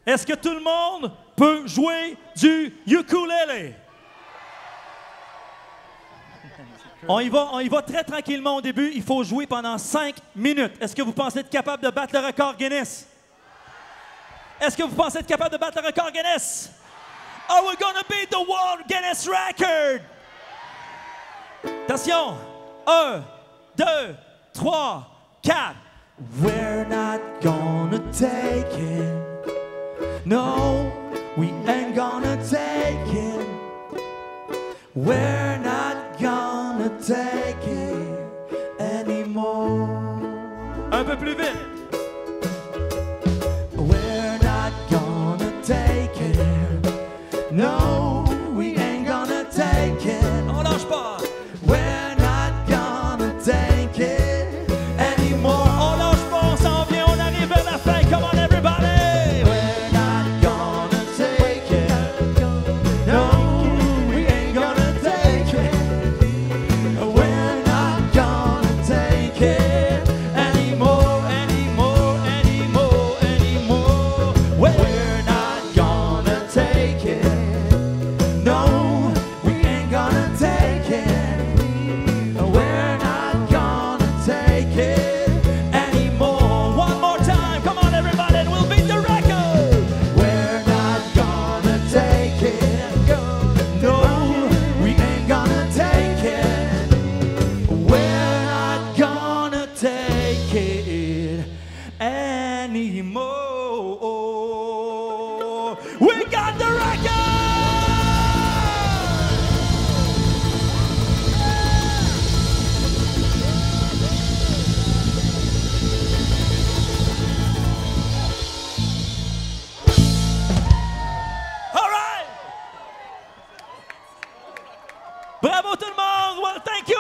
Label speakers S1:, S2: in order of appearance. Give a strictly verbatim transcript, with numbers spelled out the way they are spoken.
S1: Est-ce que tout le monde peut jouer du ukulélé? On y va, on y va très tranquillement au début. Il faut jouer pendant cinq minutes. Est-ce que vous pensez être capable de battre le record Guinness? Est-ce que vous pensez être capable de battre le record Guinness? Are we gonna beat the World Guinness Record? Attention! Un, deux, trois, quatre. We're not gonna take it. No, we ain't gonna take it. We're not gonna take it anymore. Un peu plus vite. We're not gonna take it. No, we ain't gonna take it. On lâche pas. We're not gonna take it anymore. On lâche pas, on s'en vient, on arrive à la fin. Come on, everybody. We're not gonna take it. No, we ain't gonna take it. We're not gonna take it anymore, anymore, anymore, anymore. We're not gonna take it. No, we ain't gonna take it. We're not gonna take it anymore. One more time, come on everybody, and we'll beat the record. We're not gonna take it. No, we ain't gonna take it. We're not gonna take it anymore. We got the record! All right! Bravo tout le monde! Well, thank you